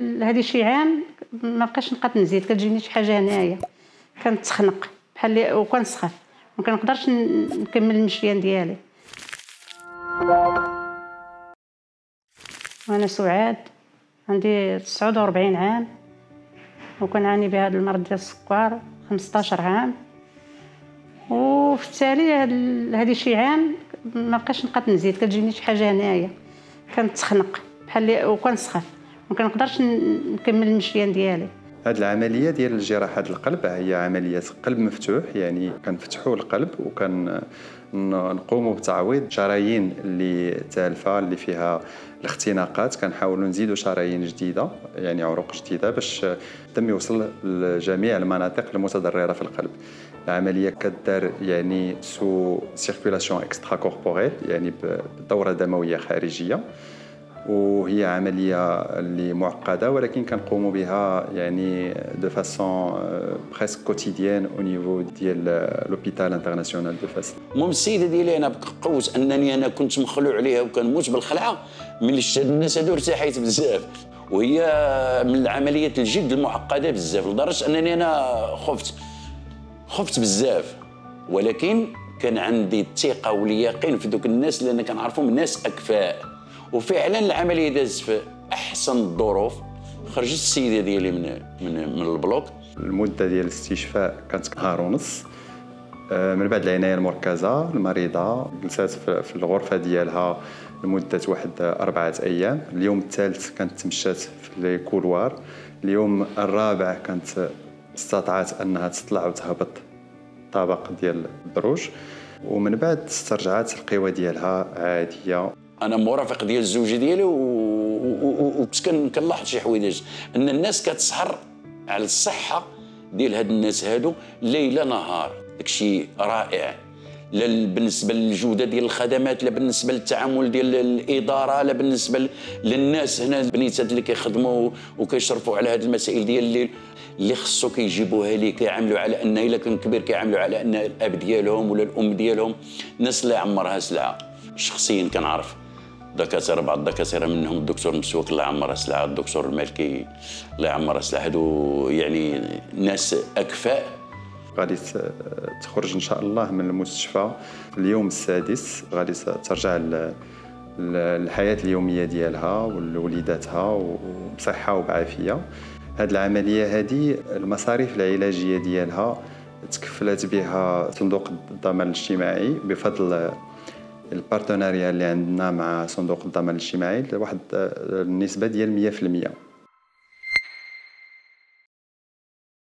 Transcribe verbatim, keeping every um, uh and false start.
هذه شي عام ما بقاش نقدر نزيد، كتجيني شي حاجه هنايا كنتخنق بحال وكنسخف، ما كنقدرش نكمل المشيان ديالي. وانا سعاد عندي تسعة وأربعين عام وكنعاني بهذا المرض ديال السكر خمسطاش عام، وفي التالي هذه شي عام ما بقاش نقدر نزيد، كتجيني شي حاجه هنايا كنتخنق بحال وكنسخف، ما كنقدرش نكمل المشيان ديالي. هذه العمليه ديال جراحه القلب هي عمليه قلب مفتوح، يعني كنفتحوا القلب وكنقوموا بتعويض شرايين اللي تالفه اللي فيها الاختناقات، كنحاولوا نزيدوا شرايين جديده يعني عروق جديده باش الدم يوصل لجميع المناطق المتضرره في القلب. العمليه كدار يعني سو سيركولاسيون اكسترا كوربوريل، يعني بدوره دمويه خارجيه، وهي عمليه اللي معقده ولكن كنقوموا بها يعني دو فاسون بريسك كوتيديان او نيفو ديال لوبيتال انترناسيونال دو فاس. المهم السيده ديالي انا بقوه انني انا كنت مخلوع عليها وكنموت بالخلعه، ملي شفت هاد الناس هادو ارتحيت بزاف، وهي من العمليات الجد المعقده بزاف لدرجه انني انا خفت خفت بزاف، ولكن كان عندي الثقه واليقين في دوك الناس لان كنعرفهم ناس اكفاء، وفعلا العمليه دازت في احسن الظروف. خرجت السيده ديالي من من من البلوك. المده ديال الاستشفاء كانت نهار ونص. من بعد العنايه المركزه المريضه جلسات في الغرفه ديالها لمده واحد اربعه ايام. اليوم الثالث كانت تمشات في لي كولوار. اليوم الرابع كانت استطاعت انها تطلع وتهبط طابق ديال الدروج، ومن بعد استرجعت القوى ديالها عاديه. انا مرافق ديال الزوجه ديالي وكنت كنلاحظ شي حوايج، ان الناس كتسهر على الصحه ديال هاد الناس هادو ليله نهار. داكشي رائع، لا بالنسبه للجوده ديال الخدمات، لا بالنسبه للتعامل ديال الاداره، لا بالنسبه للناس هنا البنيتات اللي كيخدموا وكيشرفوا على هاد المسائل ديال الليل اللي خصو كيجيبوها ليه، كيعاملوا على ان الا كان كبير كيعاملوا على ان الاب ديالهم ولا الام ديالهم ناس اللي عمرها سلعه. شخصيا كنعرف دكاتره، بعض الدكاتره منهم الدكتور مسواك الله يعمرها سلعه، الدكتور المالكي الله يعمرها سلعه، هادو يعني ناس اكفاء. غادي تخرج ان شاء الله من المستشفى في اليوم السادس، غادي ترجع للحياه اليوميه ديالها ولوليداتها وبصحه وبعافيه. هاد العمليه هذه المصاريف العلاجيه ديالها تكفلت بها صندوق الضمان الاجتماعي بفضل البارتناريا اللي عندنا مع صندوق الضمان الاجتماعي، واحد النسبه ديال مية في المية.